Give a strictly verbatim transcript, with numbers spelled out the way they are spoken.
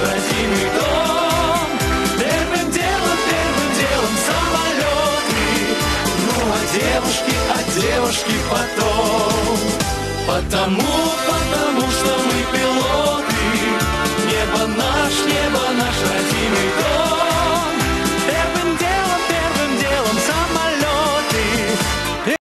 родимый дом. Первым делом, первым делом самолеты, ну а девушки, а девушки потом. Потому